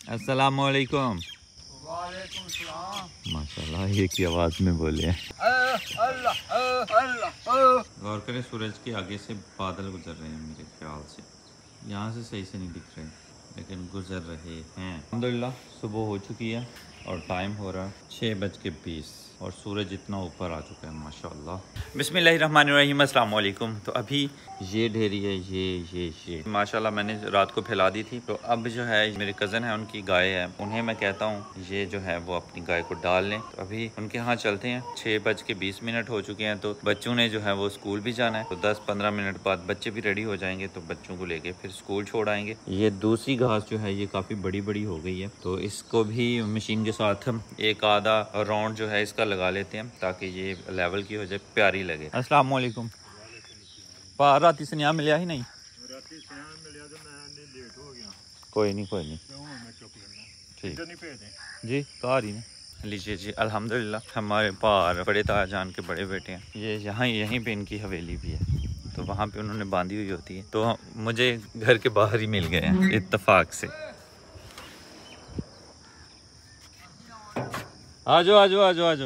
अस्सलामुअलैकुम। वालेकुम सलाम। माशाल्लाह ये की आवाज़ में बोले हैं। गौर करें सूरज के आगे से बादल गुजर रहे हैं, मेरे ख्याल से यहाँ से सही से नहीं दिख रहे लेकिन गुजर रहे हैं। अल्हम्दुलिल्लाह सुबह हो चुकी है और टाइम हो रहा है 6:20 और सूरज इतना ऊपर आ चुका है माशाल्लाह। बिस्मिल्लाहिर्रहमानिर्रहीम, अस्सलाम वालेकुम। तो अभी ये ढेरी है, ये माशाल्लाह मैंने रात को फैला दी थी। तो अब जो है मेरे कज़न है, उनकी गाय है, उन्हें मैं कहता हूँ ये जो है वो अपनी गाय को डाल लें। तो अभी उनके यहाँ चलते हैं। 6:20 हो चुके हैं। तो बच्चों ने जो है वो स्कूल भी जाना है, तो 10-15 मिनट बाद बच्चे भी रेडी हो जाएंगे, तो बच्चों को लेके फिर स्कूल छोड़ आएंगे। ये दूसरी घास जो है ये काफ़ी बड़ी बड़ी हो गई है, तो इसको भी मशीन के साथ एक आधा राउंड जो है इसका लगा लेते हैं ताकि ये लेवल की हो जाए, प्यारी लगे। अस्सलाम वालेकुम। राती सनिया मिलिया ही नहीं? कोई नहीं ठीक जी, कार ही नहीं लीजिए जी। अल्हम्दुलिल्लाह हमारे पार बड़े ताजान के बड़े बेटे हैं, ये यहीं पे इनकी हवेली भी है, तो वहाँ पे उन्होंने बांधी हुई होती है, तो मुझे घर के बाहर ही मिल गए हैं इत्तेफाक से। आ जाओ।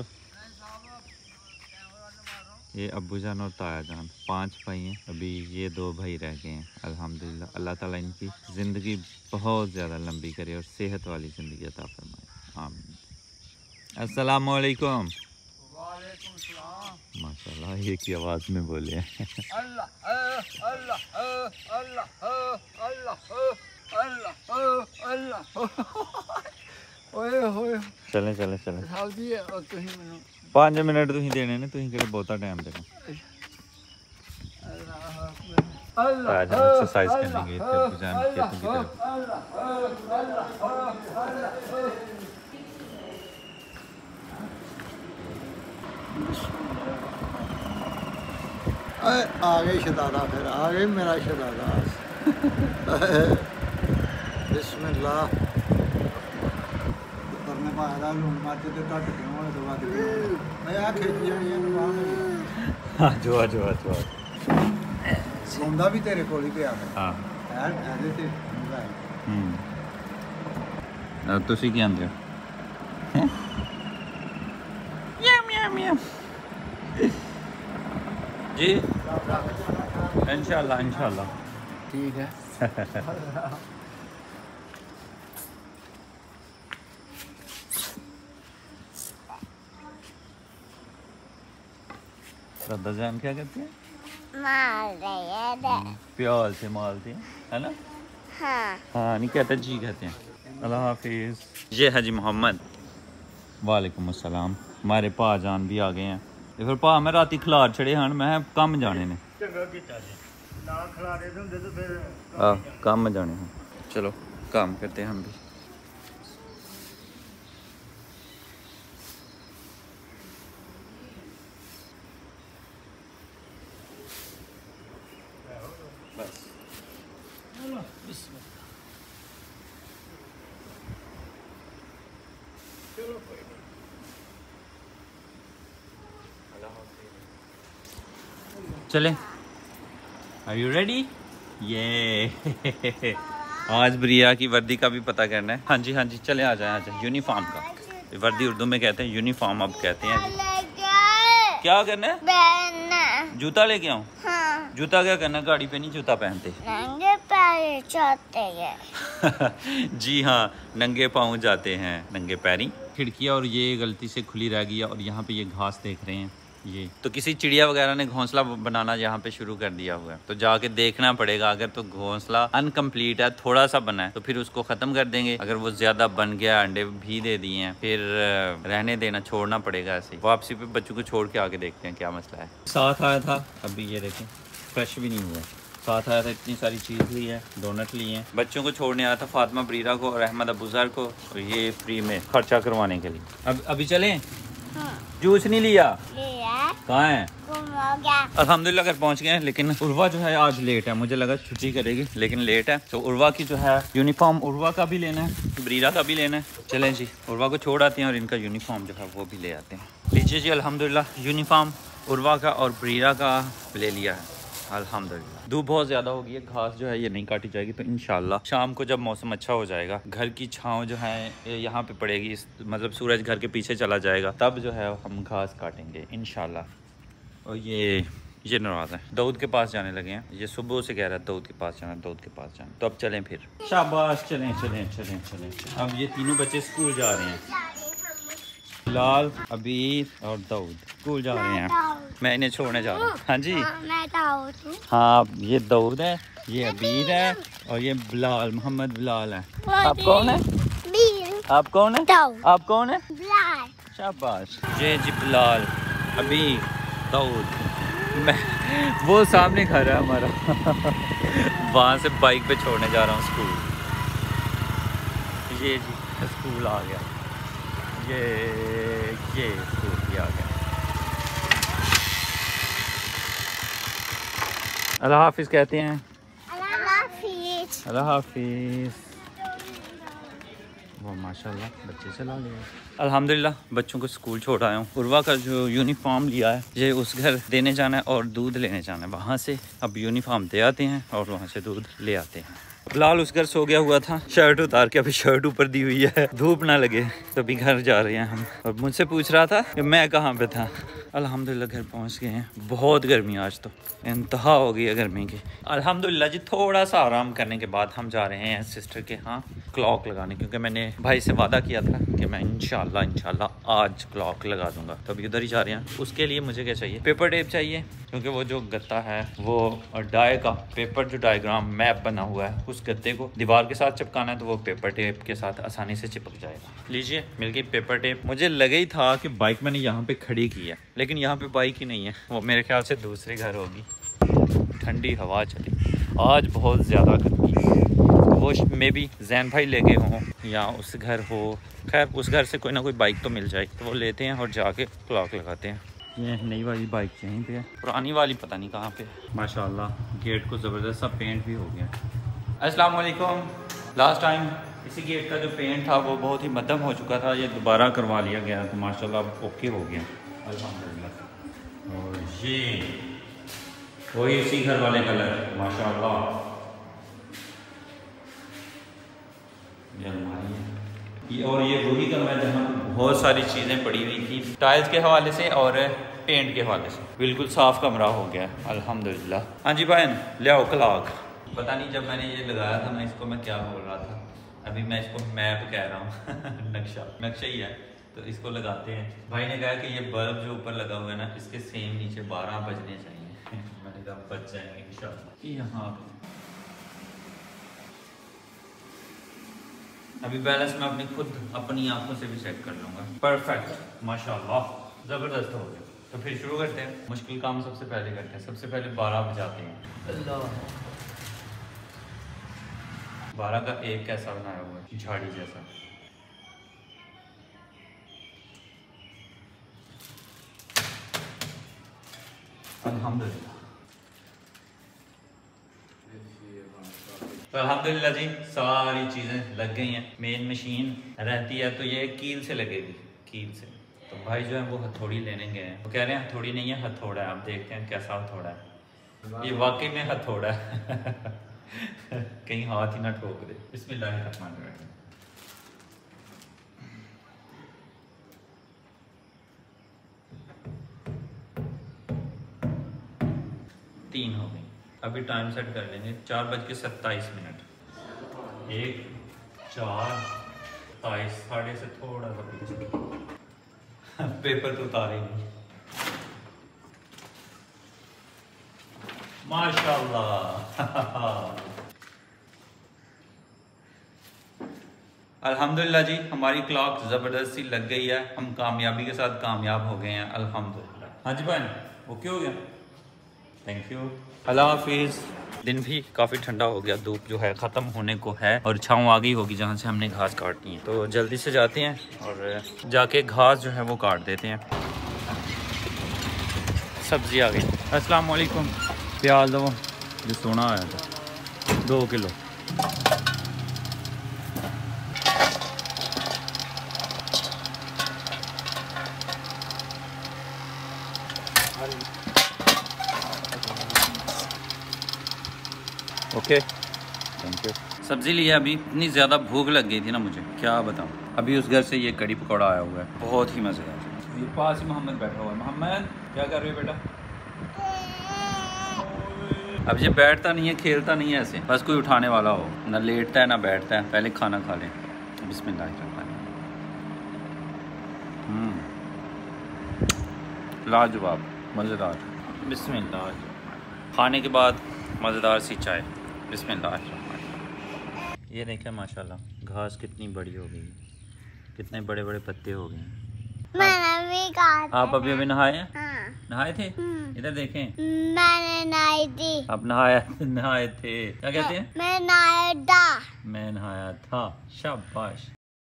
ये अब्बू जान और ताया जान 5 भाई हैं, अभी ये 2 भाई रह गए हैं। अल्हम्दुलिल्लाह अल्लाह ताला इनकी ज़िंदगी बहुत ज़्यादा लंबी करे और सेहत वाली ज़िंदगी अता फरमाए, आमीन। अस्सलाम वालेकुम। वालेकुम सलाम। माशाल्लाह ये की आवाज़ में बोले हैं। चले 5 मिनट तुम देने ने, तुम कि बहुता टाइम देना। एक्सरसाइज करने गए थे आ गई शहजादा, फिर आ गई मेरा शहजादा। बिस्मिल्लाह करने पाया लून माते ते घट क्यों तो वध मैं आ खिच जानी है बाहर। जो सौंदा भी तेरे कोल ही पिया है। हाँ ऐसे ते तुसी की आंदे हो? जी इंशाल्लाह ठीक है। दादा जान क्या कहते हैं? मार रही है प्यार से मारते हैं, है ना? हाँ नहीं कहते जी कहते हैं। अल्लाह हाफिज। ये है जी मोहम्मद। वालेकुम अस्सलाम। हमारे पा जान भी आ गए हैं। ये फिर पा मैं राती खिलार छड़े हैं, मैं कम जाने ने कम जाने हैं। चलो काम करते हैं हम भी। चले, आर यू रेडी? ये आज ब्रिया की वर्दी का भी पता करना है। हाँ जी चले आ जाए यूनिफॉर्म का, वर्दी उर्दू में कहते हैं, यूनिफॉर्म अब कहते हैं। क्या करना है? जूता लेके आऊँ? हाँ। जूता क्या करना, गाड़ी पे नहीं जूता पहनते। नंगे पैर जाते हैं। जी हाँ, नंगे पाँव जाते हैं, नंगे पैरी। खिड़कियाँ और ये गलती से खुली रह गई और यहाँ पे ये घास देख रहे हैं, ये तो किसी चिड़िया वगैरह ने घोंसला बनाना यहाँ पे शुरू कर दिया हुआ है, तो जाके देखना पड़ेगा। अगर तो घोंसला अनकम्प्लीट है, थोड़ा सा बना है, तो फिर उसको ख़त्म कर देंगे। अगर वो ज़्यादा बन गया, अंडे भी दे दिए हैं, फिर रहने देना, छोड़ना पड़ेगा ऐसे। वापसी पे बच्चों को छोड़ के आके देखते हैं क्या मसला है। साथ आया था, अभी ये देखें फ्रेश भी नहीं हुआ। साथ आया था, इतनी सारी चीज़ ली है, डोनट लिए हैं। बच्चों को छोड़ने आया था, फातिमा ब्रीरा को और अहमद अबूज़र को, और ये फ्री में खर्चा करवाने के लिए। अब अभी चलें? जूस नहीं लिया? कहाँ है? अल्हम्दुलिल्लाह घर पहुँच गए हैं, लेकिन उर्वा जो है आज लेट है। मुझे लगा छुट्टी करेगी, लेकिन लेट है। तो उर्वा की जो है यूनिफॉर्म, उर्वा का भी लेना है, ब्रीरा का भी लेना है। चलें जी, उर्वा को छोड़ आते हैं और इनका यूनिफॉर्म जो है वो भी ले आते हैं। लीजिए जी, अल्हम्दुलिल्लाह यूनिफॉर्म उर्वा का और ब्रीरा का ले लिया है। अल्हम्दुलिल्लाह। धूप बहुत ज़्यादा हो गई है, घास जो है ये नहीं काटी जाएगी, तो इंशाल्लाह शाम को जब मौसम अच्छा हो जाएगा, घर की छाँव जो है यहाँ पे पड़ेगी, मतलब सूरज घर के पीछे चला जाएगा, तब जो है हम घास काटेंगे इंशाल्लाह। और ये नाराज़ है, दाऊद के पास जाने लगे हैं, ये सुबह से कह रहा है दाऊद के पास जाना, दाऊद के पास जाना। तो अब चलें फिर, शाबाश, चलें चलें चलें चलें। अब ये तीनों बच्चे स्कूल जा रहे हैं, लाल, अबीर और दाऊद स्कूल जा रहे हैं। मैं इन्हें छोड़ने जा रहा हूँ। हाँ जी, मैं दाऊद हूँ। हाँ, ये दाऊद है, ये अबीर है और ये बिलाल, मोहम्मद बिलाल है। आप कौन है? आप कौन है? आप कौन है? बिलाल। शाबाश। ये जी बिलाल, अबीर, दाऊद। मैं वो सामने घर है हमारा वहाँ से बाइक पे छोड़ने जा रहा हूँ स्कूल। ये जी स्कूल आ गया, ये स्कूल भी आ गया। अल्लाह हाफिज़ कहते हैं। अल्लाह हाफिज़। वो माशाल्लाह बच्चे चला गए। अल्हम्दुलिल्लाह बच्चों को स्कूल छोड़ आया हूँ। उर्वा का जो यूनिफॉर्म लिया है, ये उस घर देने जाना है और दूध लेने जाना है वहाँ से। अब यूनिफॉर्म दे आते हैं और वहाँ से दूध ले आते हैं। फिलहाल उस घर सो गया हुआ था, शर्ट उतार के अभी शर्ट ऊपर दी हुई है, धूप ना लगे, तो अभी घर जा रहे हैं हम। और मुझसे पूछ रहा था कि मैं कहाँ पे था। अल्हम्दुलिल्लाह घर पहुँच गए हैं। बहुत गर्मी, आज तो इंतहा हो गई है गर्मी की। अल्हम्दुलिल्लाह जी थोड़ा सा आराम करने के बाद हम जा रहे हैं सिस्टर के यहाँ क्लॉक लगाने, क्योंकि मैंने भाई से वादा किया था कि मैं इंशाल्लाह आज क्लॉक लगा दूंगा। तो अभी उधर ही जा रहे हैं। उसके लिए मुझे क्या चाहिए? पेपर टेप चाहिए, क्योंकि वो जो गत्ता है वो डाई का पेपर, जो डायग्राम मैप बना हुआ है, उस गत्ते को दीवार के साथ चिपकाना है, तो वो पेपर टेप के साथ आसानी से चिपक जाएगा। लीजिए मिल गई पेपर टेप। मुझे लगे ही था कि बाइक मैंने यहाँ पे खड़ी की है, लेकिन यहाँ पे बाइक ही नहीं है, वो मेरे ख्याल से दूसरे घर होगी। ठंडी हवा चली, आज बहुत ज़्यादा गर्मी है। वो मे भी जैन भाई ले गए हों या उस घर हो, खैर उस घर से कोई ना कोई बाइक तो मिल जाए, तो वो लेते हैं और जाके क्लॉक लगाते हैं। ये नई वाली बाइक यहीं पे है, पुरानी वाली पता नहीं कहाँ पे। माशाल्लाह गेट को ज़बरदस्त सा पेंट भी हो गया। अस्सलाम वालेकुम। लास्ट टाइम इसी गेट का जो पेंट था वो बहुत ही मध्यम हो चुका था, ये दोबारा करवा लिया गया, तो माशाल्लाह ओके हो गया अल्हम्दुलिल्लाह। और ये वही इसी घर वाले कलर, माशाल्लाह। ये अलमारी है, और ये वही कमरा है जहाँ बहुत सारी चीज़ें पड़ी हुई थी टाइल्स के हवाले से और पेंट के हवाले से। बिल्कुल साफ़ कमरा हो गया अल्हम्दुलिल्लाह। हाँ जी भाई, ले आओ क्लॉक। पता नहीं जब मैंने ये लगाया था मैं इसको क्या बोल रहा था, अभी मैं इसको मैप कह रहा हूँ नक्शा ही है। तो इसको लगाते हैं। भाई ने कहा कि ये बल्ब जो ऊपर लगा हुआ है ना, इसके सेम नीचे 12 बजने चाहिए। मैंने कहा बच जाएंगे इंशाल्लाह। यहाँ अभी बैलेंस मैं अपनी आंखों से भी चेक कर लूँगा। परफेक्ट, माशाल्लाह ज़बरदस्त हो गया। तो फिर शुरू करते हैं। मुश्किल काम सबसे पहले करते हैं। सबसे पहले 12 बजाते हैं। अल्लाह, 12 का एक कैसा बनाया हुआ है, झाड़ी जैसा। अल्हम्दुलिल्लाह। तो अल्हम्दुलिल्लाह जी सारी चीज़ें लग गई हैं। मेन मशीन रहती है तो ये कील से लगेगी, कील से। तो भाई जो है वो हथौड़ी लेने गए हैं, वो कह रहे हैं हथौड़ी नहीं है हथौड़ा है। आप देखते हैं कैसा हथौड़ा है, ये वाकई में हथौड़ा है कहीं हाथ ही ना ठोक दे। बिस्मिल्लाहिर्रहमानिर्रहीम। तीन हो गई। अभी टाइम सेट कर लेंगे 4:27। 1 4 27, साढ़े से थोड़ा सा पीछे पेपर तो उतारे नहीं। माशाल्लाह अल्हम्दुलिल्लाह जी हमारी क्लॉक ज़बरदस्ती लग गई है। हम कामयाबी के साथ कामयाब हो गए हैं अल्हम्दुलिल्लाह। हाँ जी भाई, ओके हो गया, थैंक यू। अल्लाह हाफिज़। दिन भी काफ़ी ठंडा हो गया, धूप जो है ख़त्म होने को है और छाँव आ गई होगी जहाँ से हमने घास काटनी है। तो जल्दी से जाते हैं और जाके घास जो है वो काट देते हैं। सब्ज़ी आ गई। अस्सलाम वालेकुम। प्याज दो जो सोना आया था 2 किलो। Okay thank you. सब्ज़ी लिया अभी, इतनी ज़्यादा भूख लग गई थी ना मुझे, क्या बताऊँ। अभी उस घर से ये कड़ी पकौड़ा आया हुआ है, बहुत ही मज़ेदार। ये पास ही मोहम्मद बैठा हुआ है। मोहम्मद क्या कर रहे हो बेटा? अब ये बैठता नहीं है, खेलता नहीं है ऐसे, बस कोई उठाने वाला हो, ना लेटता है ना बैठता है। पहले खाना खा लें। बिस्मिल्लाह। लाजवाब मज़ेदार। बिस्मिल्लाह। खाने के बाद मज़ेदार सी चाय। बिस्मिल्लाह। ये देखें माशाल्लाह घास कितनी बड़ी हो गई, कितने बड़े बड़े पत्ते हो गए हैं। मैंने भी कहा आप अभी अभी नहाए हैं? हाँ। नहाए थे? इधर देखें। मैंने नहाई थी। आप नहाए थे, क्या कहते हैं? मैं नहाया था। मैं नहाया था। शाबाश।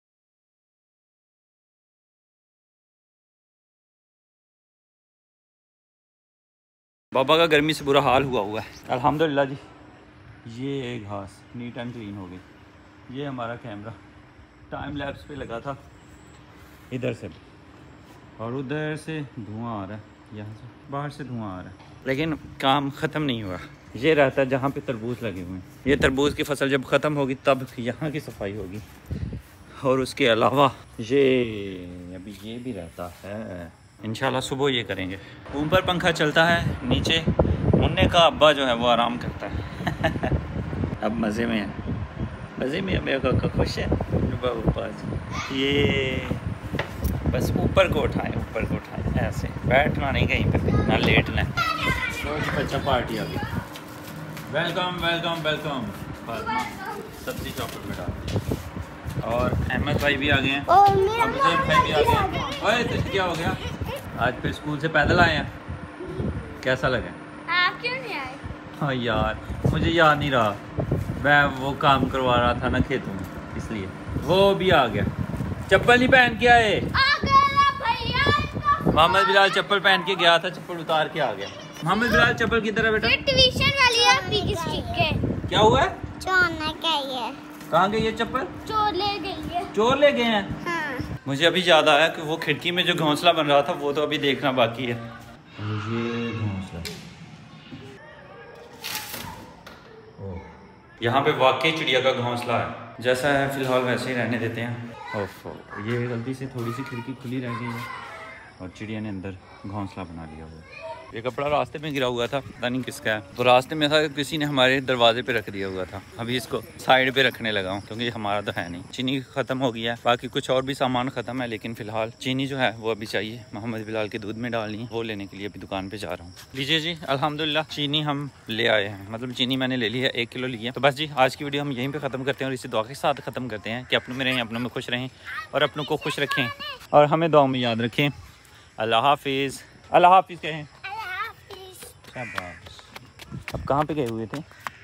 बाबा का गर्मी से बुरा हाल हुआ है। अल्हम्दुलिल्लाह जी, ये घास नीट एंड क्लीन हो गई। ये हमारा कैमरा टाइम लैप्स पे लगा था, इधर से और उधर से धुआं आ रहा है, यहाँ से बाहर से धुआं आ रहा है, लेकिन काम ख़त्म नहीं हुआ। ये रहता है जहाँ पे तरबूज लगे हुए हैं। ये तरबूज की फसल जब ख़त्म होगी तब यहाँ की सफाई होगी। और उसके अलावा ये अभी ये भी रहता है, इंशाल्लाह सुबह ये करेंगे। ऊपर पंखा चलता है, नीचे मुन्ने का अब्बा जो है वो आराम करता है। अब मज़े में है, मज़े में मेरे को खुश है पास। ये बस ऊपर को उठाएं ऐसे, बैठना नहीं कहीं पर भी, ना लेटना है। छोटी बच्चा पार्टी आ गई। Welcome welcome welcome. फातिमा सब्जी चॉपर में डाल। और अहमद भाई भी आ गए हैं, अफजल भाई भी आ गए हैं। ओए तो क्या हो गया, आज फिर स्कूल से पैदल आए हैं, कैसा लगा? आप क्यों नहीं आए? हाँ यार मुझे याद नहीं रहा, मैं वो काम करवा रहा था ना खेतों में, इसलिए। वो भी आ गया, चप्पल नहीं पहन के आए। मोहम्मद बिलाल चप्पल पहन के गया था, चप्पल उतार के आ गया। मोहम्मद बिलाल चप्पल किधर है बेटा? ट्यूशन वाली है, बिग स्टिक है। क्या हुआ है? चोर ने गई है। कहाँ गई है चप्पल? चोर ले गई है। चोर ले गए हैं? हाँ। मुझे अभी याद आया कि वो खिड़की में जो घोंसला बन रहा था वो तो अभी देखना बाकी है। ये घोंसला यहाँ पे वाकई चिड़िया का घोंसला है, जैसा है फिलहाल वैसे ही रहने देते हैं। ओफो, ये गलती से थोड़ी सी खिड़की खुली रह गई है और चिड़िया ने अंदर घोंसला बना लिया हुआ। ये कपड़ा रास्ते में गिरा हुआ था, पता नहीं किसका है, तो रास्ते में था, किसी ने हमारे दरवाजे पे रख दिया हुआ था। अभी इसको साइड पे रखने लगा हूँ क्योंकि हमारा तो है नहीं। चीनी ख़त्म हो गया है, बाकी कुछ और भी सामान ख़त्म है, लेकिन फ़िलहाल चीनी जो है वो अभी चाहिए। मोहम्मद बिलाल के दूध में डालनी है, वो लेने के लिए अभी दुकान पर जा रहा हूँ। लीजिए जी, अल्हम्दुलिल्लाह चीनी हम ले आए हैं, मतलब चीनी मैंने ले ली है, 1 किलो ली है। तो बस जी आज की वीडियो हम यहीं पर ख़त्म करते हैं और इसी दुआ के साथ ख़त्म करते हैं कि अपनों में रहें, अपनों में खुश रहें और अपनों को खुश रखें और हमें दुआ में याद रखें। अल्लाह हाफिज़। अल्लाह हाफिज़ कहें। अल्लाह हाफिज़। क्या बात। अब कहाँ पे गए हुए थे?